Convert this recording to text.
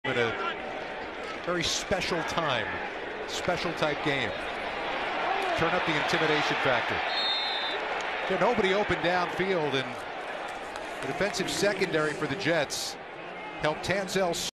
In a very special time, special type game. Turn up the intimidation factor. There's nobody open downfield, and the defensive secondary for the Jets helped Tanzel